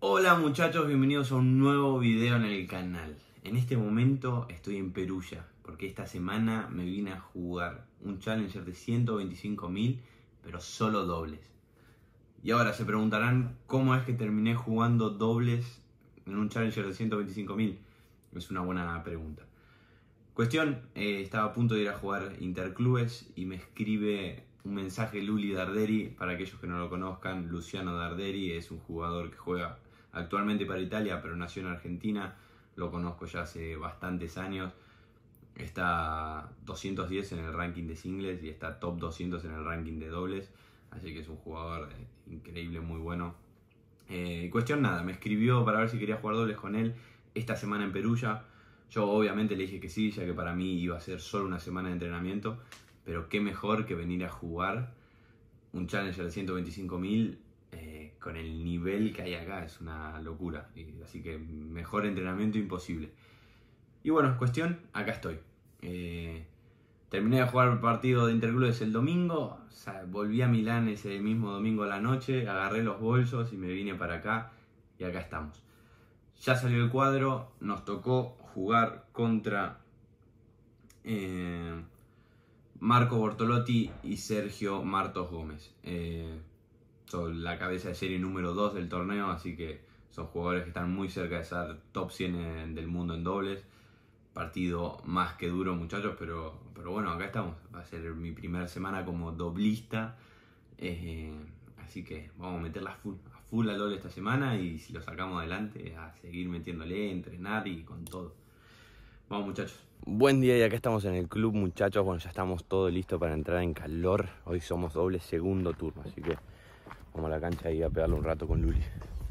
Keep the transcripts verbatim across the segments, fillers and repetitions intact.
Hola muchachos, bienvenidos a un nuevo video en el canal. En este momento estoy en Perugia, porque esta semana me vine a jugar un Challenger de ciento veinticinco mil, pero solo dobles. Y ahora se preguntarán cómo es que terminé jugando dobles en un Challenger de ciento veinticinco mil. Es una buena pregunta. Cuestión, eh, estaba a punto de ir a jugar Interclubes y me escribe un mensaje Luli Darderi. Para aquellos que no lo conozcan, Luciano Darderi es un jugador que juega actualmente para Italia, pero nació en Argentina. Lo conozco ya hace bastantes años. Está doscientos diez en el ranking de singles y está top doscientos en el ranking de dobles. Así que es un jugador increíble, muy bueno. Eh, cuestión nada, me escribió para ver si quería jugar dobles con él esta semana en Perugia. Yo obviamente le dije que sí, ya que para mí iba a ser solo una semana de entrenamiento. Pero qué mejor que venir a jugar un Challenger de ciento veinticinco mil eh, con el nivel que hay acá. Es una locura. Y, así que mejor entrenamiento imposible. Y bueno, cuestión, acá estoy. Eh, terminé de jugar el partido de Interclubes el domingo. O sea, volví a Milán ese mismo domingo a la noche. Agarré los bolsos y me vine para acá. Y acá estamos. Ya salió el cuadro. Nos tocó jugar contra Eh, Marco Bortolotti y Sergio Martos Gómez. Eh, son la cabeza de serie número dos del torneo, así que son jugadores que están muy cerca de ser top cien en, del mundo en dobles. Partido más que duro, muchachos, pero, pero bueno, acá estamos. Va a ser mi primera semana como doblista. Eh, así que vamos a meterla a full, a full al doble esta semana y si lo sacamos adelante, a seguir metiéndole, entrenar y con todo. Vamos muchachos. Buen día y acá estamos en el club muchachos. Bueno, ya estamos todo listo para entrar en calor. Hoy somos doble segundo turno, así que vamos a la cancha y a pegarle un rato con Luli.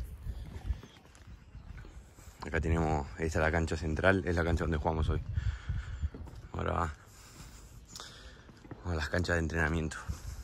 Acá tenemos, esta es la cancha central, es la cancha donde jugamos hoy. Ahora va a las canchas de entrenamiento.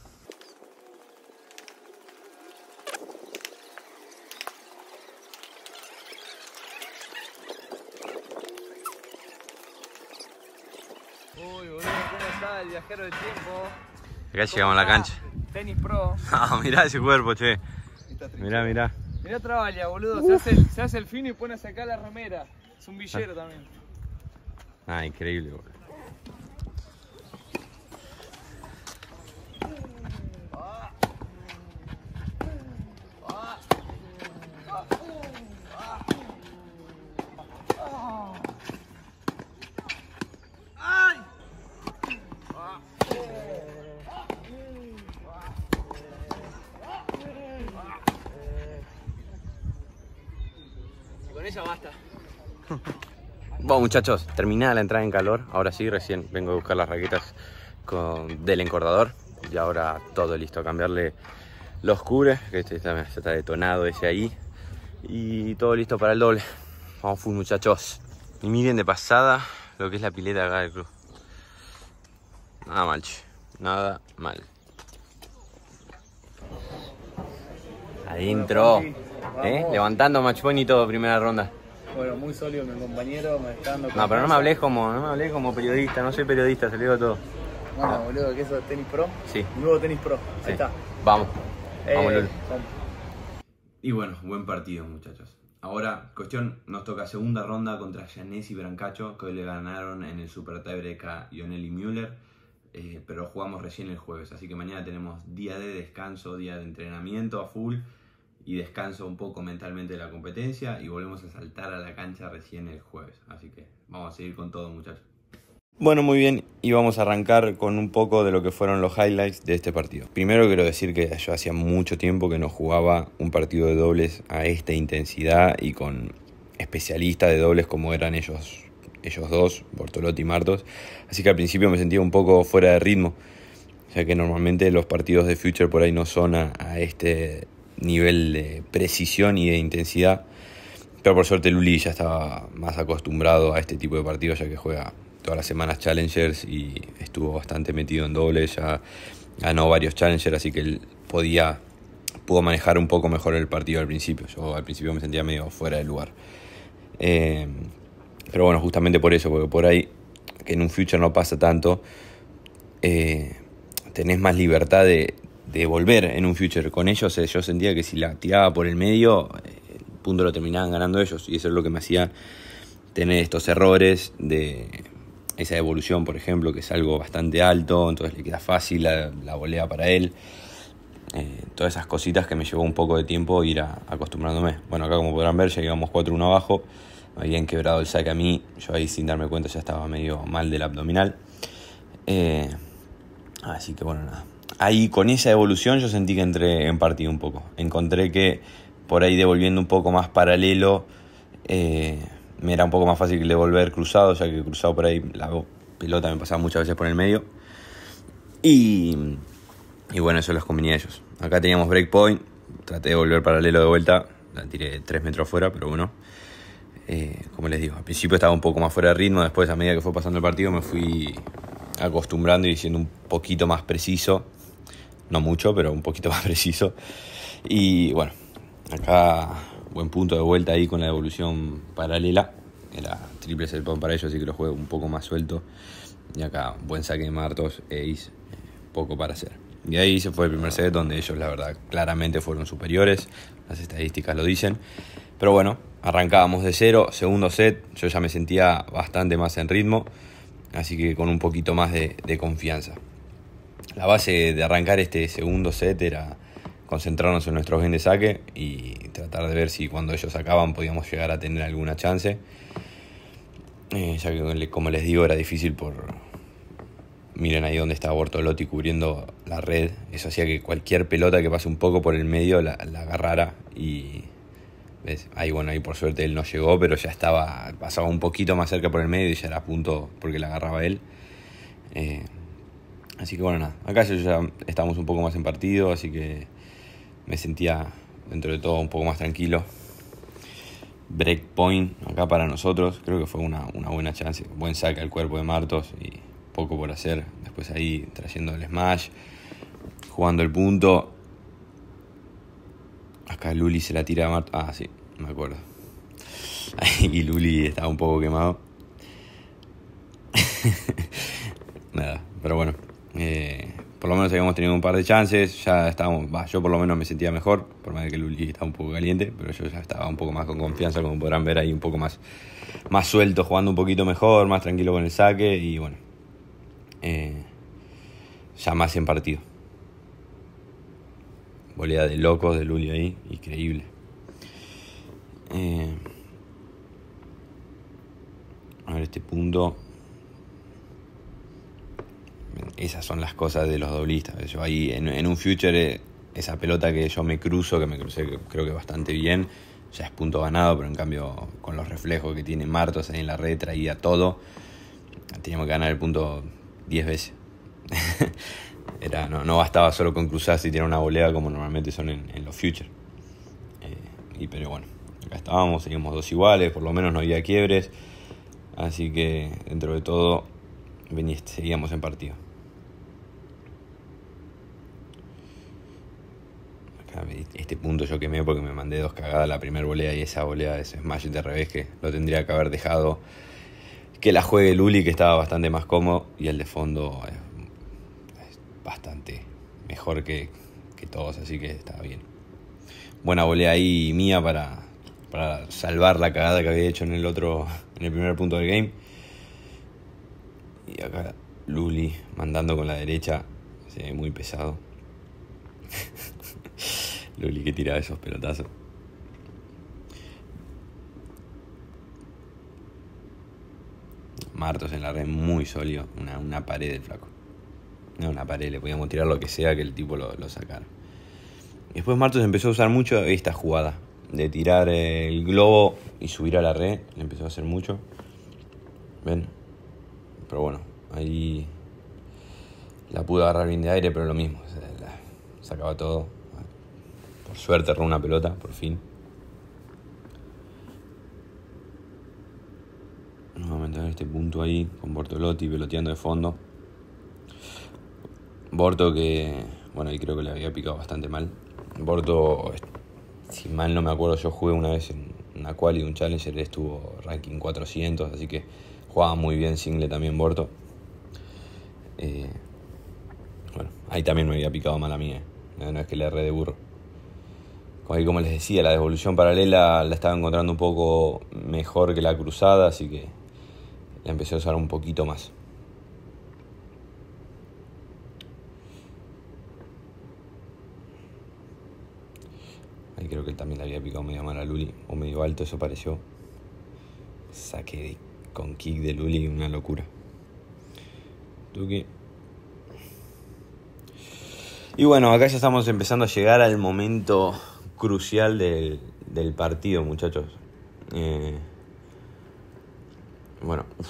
Uy, boludo, ¿cómo está el viajero del tiempo? Acá llegamos a la cancha. Tenis Pro. Ah, mirá ese cuerpo, che. Mirá, mirá. Mirá Travaglia, boludo. Se hace, el, se hace el fino y pone a sacar la remera. Es un villero ah. también. Ah, increíble, boludo. Con ella basta. Bueno muchachos, terminada la entrada en calor. Ahora sí, recién vengo a buscar las raquetas con, del encordador. Y ahora todo listo, a cambiarle los cubres, que este está, está detonado ese ahí. Y todo listo para el doble. Vamos full muchachos. Y miren de pasada lo que es la pileta acá del club. Nada mal, che. Nada mal. Adentro. ¿Eh? Levantando match point y todo, primera ronda. Bueno, muy sólido mi compañero, me está dando. No, pero no me hablé como, no me hablé como periodista, no soy periodista, se lo digo todo. Bueno, no. Boludo, ¿qué es eso de Tenis Pro? Sí. Nuevo Tenis Pro, ahí sí. está. Vamos, eh, vamos Lul. Vamos. Y bueno, buen partido muchachos. Ahora, cuestión, nos toca segunda ronda contra Giannessi y Brancacho, que hoy le ganaron en el Super Tiebreak a Ionel y Müller. Eh, pero jugamos recién el jueves, así que mañana tenemos día de descanso, día de entrenamiento a full. Y descanso un poco mentalmente de la competencia y volvemos a saltar a la cancha recién el jueves. Así que vamos a seguir con todo muchachos. Bueno, muy bien, y vamos a arrancar con un poco de lo que fueron los highlights de este partido. Primero quiero decir que yo hacía mucho tiempo que no jugaba un partido de dobles a esta intensidad y con especialistas de dobles como eran ellos, ellos dos, Bortolotti y Martos. Así que al principio me sentía un poco fuera de ritmo, ya que normalmente los partidos de Future por ahí no son a, a este nivel de precisión y de intensidad, pero por suerte Luli ya estaba más acostumbrado a este tipo de partidos, ya que juega todas las semanas Challengers y estuvo bastante metido en dobles, ya ganó varios Challengers, así que él podía pudo manejar un poco mejor el partido al principio. Yo al principio me sentía medio fuera de lugar, eh, pero bueno, justamente por eso, porque por ahí que en un Future no pasa tanto, eh, tenés más libertad de de volver en un Future. Con ellos eh, yo sentía que si la tiraba por el medio, eh, punto lo terminaban ganando ellos, y eso es lo que me hacía tener estos errores de esa evolución, por ejemplo, que es algo bastante alto, entonces le queda fácil la, la volea para él. Eh, todas esas cositas que me llevó un poco de tiempo ir a, acostumbrándome. Bueno, acá como podrán ver ya llegamos cuatro uno abajo, me habían quebrado el saque a mí, yo ahí sin darme cuenta ya estaba medio mal del abdominal. Eh, así que bueno, nada. Ahí con esa evolución yo sentí que entré en partido un poco. Encontré que por ahí devolviendo un poco más paralelo, eh, me era un poco más fácil que devolver cruzado, ya que cruzado por ahí la pelota me pasaba muchas veces por el medio. Y, y bueno, eso los convenía a ellos. Acá teníamos breakpoint, traté de volver paralelo de vuelta, la tiré tres metros fuera, pero bueno. Eh, como les digo, al principio estaba un poco más fuera de ritmo, después a medida que fue pasando el partido me fui acostumbrando y siendo un poquito más preciso. No mucho, pero un poquito más preciso. Y bueno, acá buen punto de vuelta ahí con la devolución paralela. Era triple set point para ellos, así que lo juego un poco más suelto. Y acá buen saque de Martos, ace, poco para hacer. Y ahí se fue el primer set, donde ellos la verdad claramente fueron superiores. Las estadísticas lo dicen. Pero bueno, arrancábamos de cero. Segundo set, yo ya me sentía bastante más en ritmo. Así que con un poquito más de, de confianza. La base de arrancar este segundo set era concentrarnos en nuestros game de saque y tratar de ver si cuando ellos sacaban podíamos llegar a tener alguna chance. Eh, ya que, como les digo, era difícil por... Miren ahí donde está Bortolotti cubriendo la red. Eso hacía que cualquier pelota que pase un poco por el medio la, la agarrara. Y ¿ves? Ahí, bueno, ahí por suerte él no llegó, pero ya estaba, pasaba un poquito más cerca por el medio y ya era a punto porque la agarraba él. Eh, así que bueno, nada. Acá ya estamos un poco más en partido, así que me sentía dentro de todo un poco más tranquilo. Breakpoint acá para nosotros, creo que fue una, una buena chance. Buen saque al cuerpo de Martos y poco por hacer. Después ahí trayendo el smash, jugando el punto. Acá Luli se la tira a Martos. Ah, sí, me acuerdo. Y Luli estaba un poco quemado. Nada, pero bueno. Eh, por lo menos habíamos tenido un par de chances. Ya estábamos, bah, yo por lo menos me sentía mejor. Por más de que Luli estaba un poco caliente, pero yo ya estaba un poco más con confianza, como podrán ver ahí, un poco más, más suelto, jugando un poquito mejor, más tranquilo con el saque. Y bueno, eh, ya más en partido. Volea de locos de Luli ahí, increíble. Eh, a ver este punto. Esas son las cosas de los doblistas. Yo ahí en, en un future, esa pelota que yo me cruzo, que me crucé creo que bastante bien, ya es punto ganado, pero en cambio con los reflejos que tiene Martos ahí en la red, traía todo. Teníamos que ganar el punto diez veces. Era, no, no bastaba solo con cruzarse y tirar una volea como normalmente son en, en los future. Eh, y pero bueno, acá estábamos, seguimos dos iguales, por lo menos no había quiebres. Así que dentro de todo vení, seguíamos en partido. Acá este punto yo quemé porque me mandé dos cagadas, la primera volea y esa volea de ese smash de revés que lo tendría que haber dejado que la juegue Luli, que estaba bastante más cómodo, y el de fondo es, es bastante mejor que, que todos, así que estaba bien. Buena volea ahí mía para, para salvar la cagada que había hecho en el otro, en el primer punto del game. Y acá Luli mandando con la derecha, se ve muy pesado. Luli que tira esos pelotazos. Martos en la red muy sólido, una, una pared del flaco. No, una pared, le podíamos tirar lo que sea que el tipo lo, lo sacara. Después Martos empezó a usar mucho esta jugada de tirar el globo y subir a la red, le empezó a hacer mucho. ¿Ven? Pero bueno, ahí la pude agarrar bien de aire, pero lo mismo, la sacaba todo. Por suerte erró una pelota, por fin. Nuevamente en este punto ahí con Bortolotti peloteando de fondo. Borto que, bueno, ahí creo que le había picado bastante mal. Borto, si mal no me acuerdo, yo jugué una vez en una quali de un Challenger, él estuvo ranking cuatrocientos, así que jugaba muy bien single también Borto. Eh, bueno, ahí también me había picado mal a mí, eh. No es que le erré de burro. Ahí, como les decía, la devolución paralela la estaba encontrando un poco mejor que la cruzada, así que la empecé a usar un poquito más. Ahí creo que él también le había picado medio mal a Luli, o medio alto, eso pareció. Saque de, con kick de Luli, una locura. Tuki. Y bueno, acá ya estamos empezando a llegar al momento crucial del, del partido, muchachos. Eh, bueno, uf.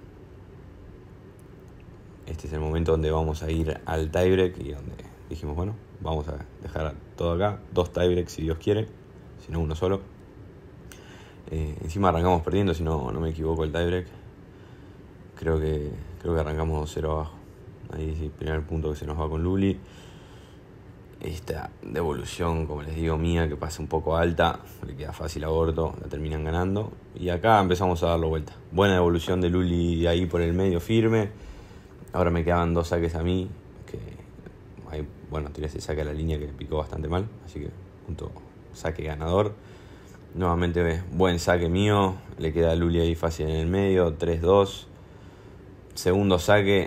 Este es el momento donde vamos a ir al tiebreak y donde dijimos, bueno, vamos a dejar todo acá. Dos tiebreaks si Dios quiere, si no uno solo. Eh, encima arrancamos perdiendo, si no, no me equivoco, el tiebreak. Creo que, creo que arrancamos dos cero abajo. Ahí es el primer punto que se nos va con Luli. Esta devolución, como les digo, mía, que pasa un poco alta, le queda fácil a Gordo, la terminan ganando. Y acá empezamos a darlo vuelta. Buena devolución de Luli ahí por el medio, firme. Ahora me quedaban dos saques a mí, que ahí, bueno, tiré ese saque a la línea que picó bastante mal, así que punto saque ganador. Nuevamente buen saque mío, le queda a Luli ahí fácil en el medio, tres dos. Segundo saque,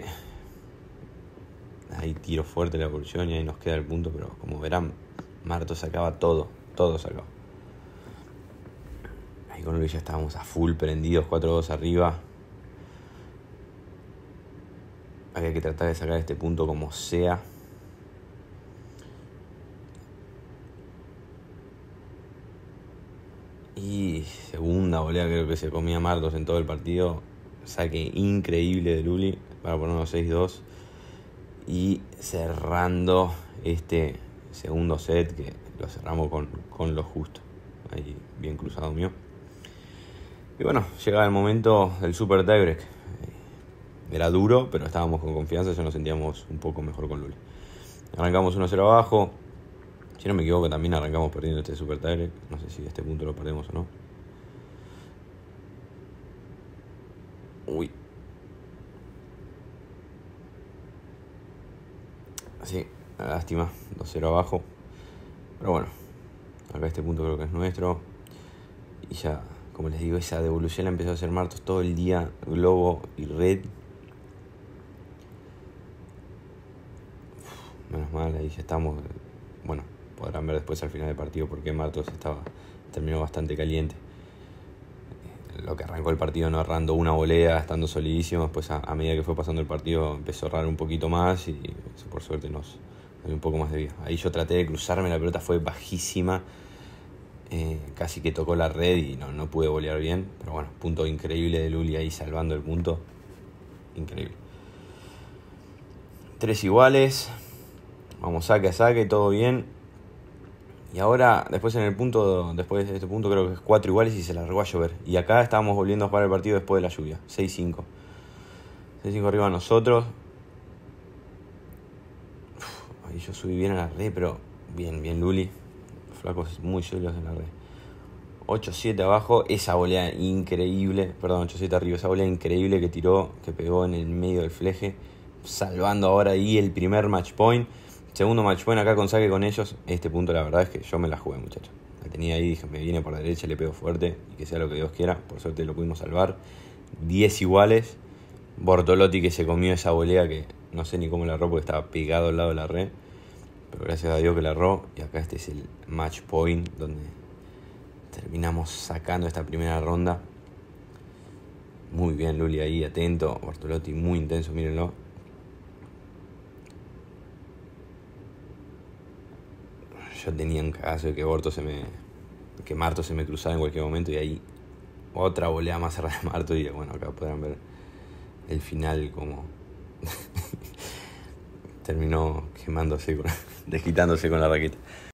ahí tiro fuerte la evolución y ahí nos queda el punto, pero como verán, Marto sacaba todo, todo sacaba. Ahí con Luli ya estábamos a full prendidos, cuatro dos arriba. Había que tratar de sacar este punto como sea. Y segunda volea creo que se comía Martos en todo el partido. Saque increíble de Luli para ponernos seis dos. Y cerrando este segundo set, que lo cerramos con, con lo justo. Ahí bien cruzado mío. Y bueno, llegaba el momento del super tiebreak. Era duro, pero estábamos con confianza, ya nos sentíamos un poco mejor con Luli. Arrancamos uno cero abajo. Si no me equivoco, también arrancamos perdiendo este super tiebreak. No sé si este punto lo perdemos o no. Uy. Sí, lástima, dos cero abajo. Pero bueno, acá este punto creo que es nuestro. Y ya, como les digo, esa devolución la empezó a hacer Martos todo el día. Globo y red. Menos mal, ahí ya estamos. Bueno, podrán ver después al final del partido por qué Martos estaba, terminó bastante caliente. Lo que arrancó el partido no errando una volea, estando solidísimo. Después a, a medida que fue pasando el partido empezó a errar un poquito más y eso por suerte nos dio un poco más de vida. Ahí yo traté de cruzarme, la pelota fue bajísima. Eh, casi que tocó la red y no, no pude volear bien. Pero bueno, punto increíble de Luli ahí salvando el punto. Increíble. Tres iguales. Vamos saque a saque, todo bien. Y ahora, después en el punto, después de este punto creo que es cuatro iguales y se largó a llover. Y acá estábamos volviendo a jugar el partido después de la lluvia. seis cinco. seis cinco arriba nosotros. Uf, ahí yo subí bien a la red, pero bien, bien Luli. Flacos muy sólidos en la red. ocho siete abajo, esa volea increíble. Perdón, ocho siete arriba, esa volea increíble que tiró, que pegó en el medio del fleje. Salvando ahora ahí el primer match point. Segundo match point acá con saque con ellos. Este punto la verdad es que yo me la jugué, muchachos. La tenía ahí, dije, me viene por la derecha, le pego fuerte y que sea lo que Dios quiera. Por suerte lo pudimos salvar. diez iguales. Bortolotti que se comió esa volea que no sé ni cómo la erró porque estaba pegado al lado de la red. Pero gracias a Dios que la erró. Y acá este es el match point donde terminamos sacando esta primera ronda. Muy bien Luli ahí, atento. Bortolotti muy intenso, mírenlo. Yo tenía un cagazo de que Borto se me. que Marto se me cruzaba en cualquier momento y ahí otra volea más cerrada de Marto y bueno, acá podrán ver el final como terminó quemándose, con, desquitándose con la raqueta.